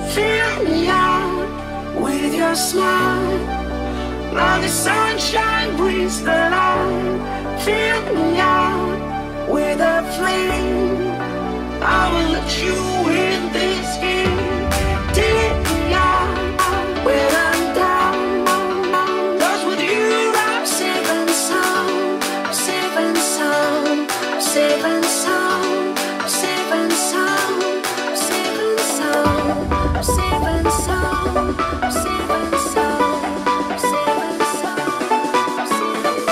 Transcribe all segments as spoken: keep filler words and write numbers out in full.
Fill me out with your smile. Now the sunshine brings the light. Fill me out with a flame. I will let you in this game. Take me out when I'm down. 'Cause with you I'm safe and sound. I'm safe and sound. I'm safe and sound. I'm safe and sound. I'm safe and sound. I'm safe and sound. I'm safe and sound. I'm safe and sound. I'm safe and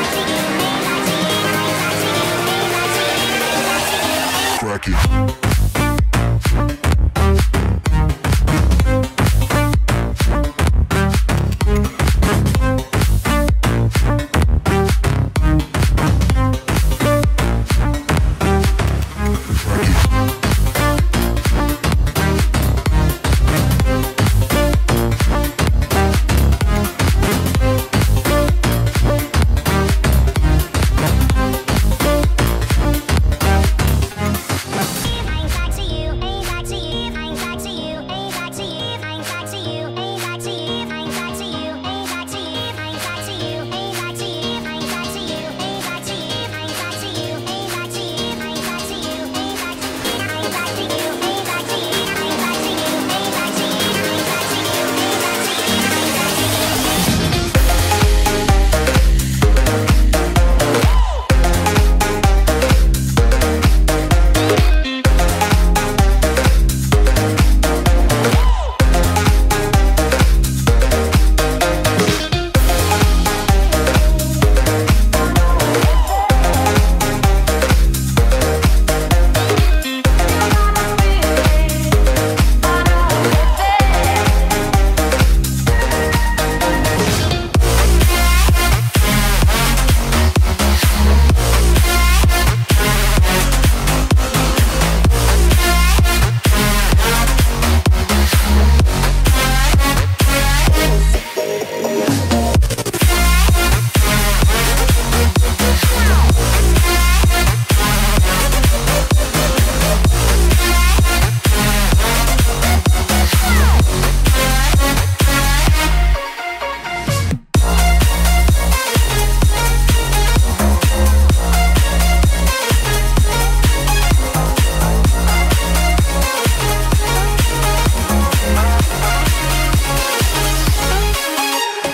crack it.